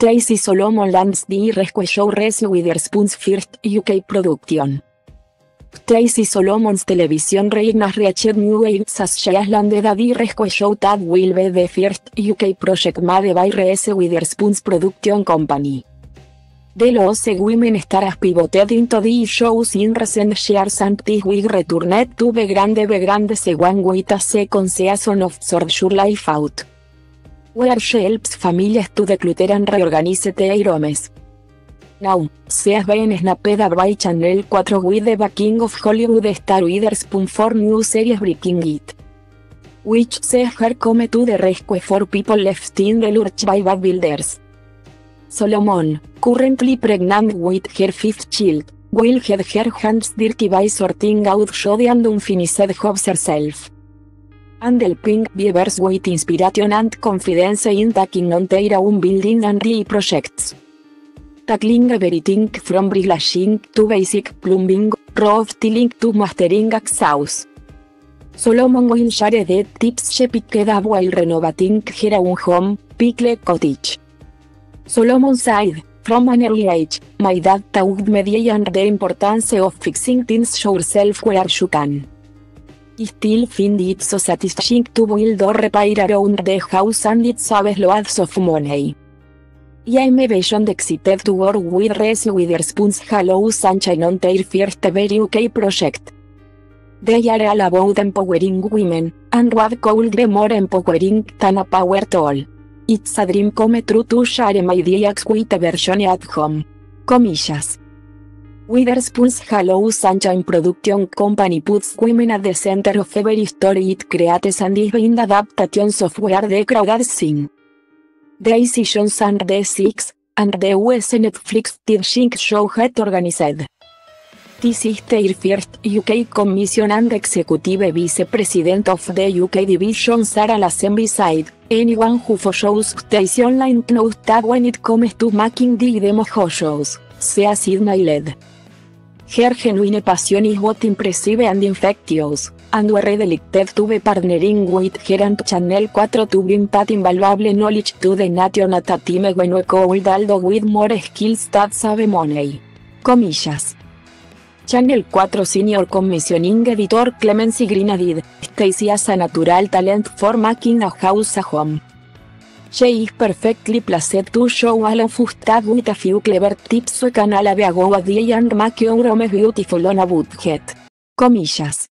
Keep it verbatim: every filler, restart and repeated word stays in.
Tracy Solomon lands the Rescue Show Reese Witherspoon's first U K production. Tracy Solomon's television reignhas reached new heights as she has landed a The Rescue Show that will be the first U K project made by Reese Witherspoon's production company. The Loose Women Star has pivoted into the show in recent years and this week returned to the Grand The Grand Season with a second season of Sort Your Life Out, where she helps families to declutter and reorganize their homes. Now, she has been snapped by Channel four with the backing of Hollywood star Witherspoon for new series Breaking It, which sees her come to the rescue for people left in the lurch by bad builders. Solomon, currently pregnant with her fifth child, will have her hands dirty by sorting out shoddy and unfinished jobs herself, and helping viewers with inspiration and confidence in taking on their own building and re projects. Tackling everything from bricklaying to basic plumbing, roof tiling to mastering exhaust. Solomon will share the tips she picked up while renovating her own home, Pickle Cottage. Solomon said, "From an early age, my dad taught me and the importance of fixing things yourself where you can. I still find it so satisfying to build or repair around the house and it saves loads of money. I am beyond excited to work with Reese Witherspoon's Hello Sunshine on their first ever U K project. They are all about empowering women, and what could be more empowering than a power tool? It's a dream come true to share my ideas with a version at home." Comillas. Witherspoon's Hello Sunshine production company puts women at the center of every story it creates and is being adaptations of where the crowd sing. Daisy Jones and the Six, and the U S Netflix teaching show had organized. This is their first U K commission and executive vice president of the U K division Sarah Lazenby said, "Anyone who follows Daisy online knows that when it comes to making the demo shows, she has nailed. Her genuine passion is both impressive and infectious, and we're delighted to be partnering with her and Channel four to bring that invaluable knowledge to the nation at a time when we could all with more skills that save money." Comillas. Channel four Senior Commissioning Editor Clemency Green added, "Stacey has a natural talent for making a house a home. She is perfectly placed to show all of us that with a few clever tips we can all be a go a day and make your home beautiful on a budget." Comillas.